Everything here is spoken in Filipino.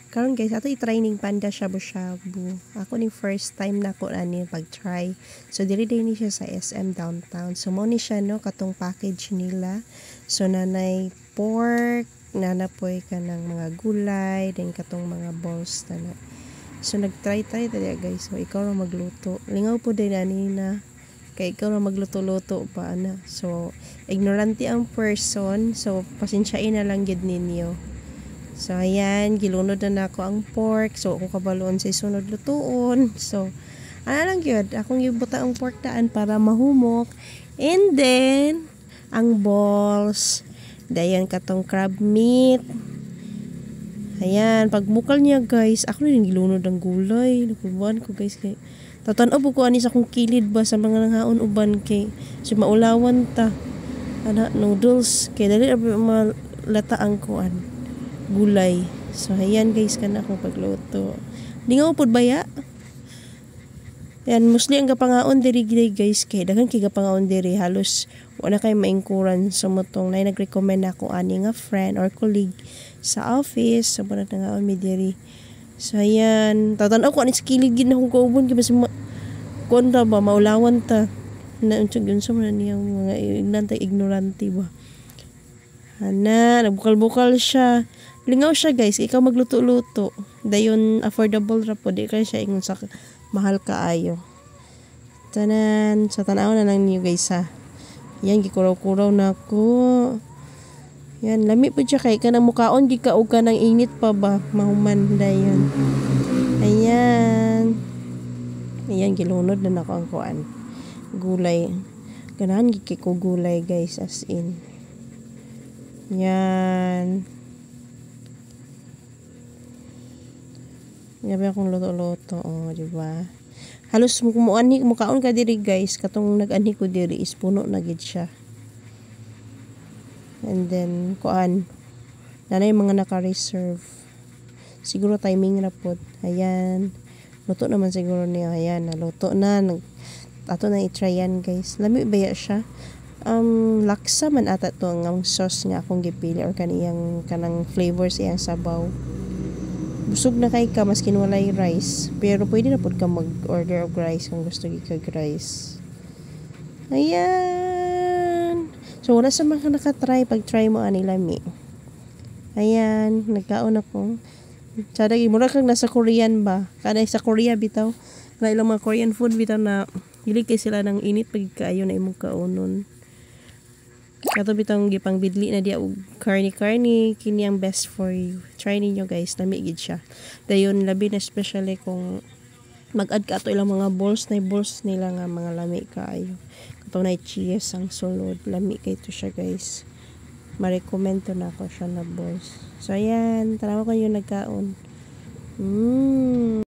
Karon guys, ato i-training panda shabu-shabu. Ako ning first time na ko ani pag-try. So dili ni siya sa SM downtown. So mo ni siya no katong package nila. So nanay pork, nanapoy ka ng mga gulay, then katong mga balls na. So nag-try tadi guys. So ikaw ra magluto. Lingaw po din ani na kay ikaw ra magluto-luto pa ana. So ignorante ang person. So pasensyain na lang gid ninyo. So, ayan, gilunod na ako ang pork. So, ako kabaloon sa sunod lutuon. So, ano lang yun, akong ibuta ang pork daan para mahumok. And then, ang balls. Dayan katong crab meat. Ayan, pagmukal niya guys, ako na gilunod ang gulay. Nakubuan ko guys kay tatanaw po ko anis akong kilid ba sa mga nanghaon uban kay so maulawan ta. Ana, noodles. Kay dali malata ang kuan. Gulay. So, ayan guys, kana akong pagluto. Di nga upod baya. Ayan, mostly ang gapangaon diri guys, kay daghan kay gapangaon diri halos wala kay maingkuran sa motong na nag-recommend ako ani nga friend or colleague sa office sa bunat nga mi diri. So, ayan, tatan-aw ko anis kiligin na akong kaubon kay basta kuan ta ba maulawan ta. Na unsag yun sa mga niyang mga ignorante ba. Ana, nagbukal-bukal siya. Lingaw siya guys, ikaw magluto-luto. Dayon affordable ra po, di kaya siya ingon sa mahal kaayo. Tanan, sa tanaw na lang niyo guys ha. Yan, gikuraw-kuraw na ko. Yan, lami po siya kay kanang mukaon, gikaog ka ng init pa ba? Mahuman dayon. Ayan. Ayan, gilunod na ako ang kuan. Gulay. Ganahan gikiko gulay guys, as in. Yan. Yabi akong luto-luto, oh, di ba? Halos mukaon ka diri guys, katong nag-ani ko diri is puno na gid siya. And then kuan, nanay mga naka-reserve. Siguro timing na pod. Ayan. Luto naman siguro niya. Ayan, naluto na. Ato na i-try yan guys. Lami baya siya. Laksa man ata to ang sauce nga akong gipili or kaniyang kanang flavors iyang sabaw. Busog na kay ka maskin walay rice, pero pwede na pod ka mag-order of rice kung gusto gikag rice. Ayan. So wala sa mga nakatry, pag-try mo ani lami. Ayan, nagkaon ako. Sadagi mura kang nasa Korean ba? Kada sa Korea bitaw, na ilang mga Korean food bitaw na dili kay sila ng init pag kaayo na imong kaunon. Kato bitang gipang bidli na dia og karni kini ang best for you. Try ninyo guys, lami gid siya. Dayon labi na especially kung mag-add ka ato ilang mga balls nila nga mga lami kaayo. Kato na cheese ang sulod, lami kay to siya guys. Ma-recommend to na ako siya na balls. So ayan, tanaw ko yung nagkaon.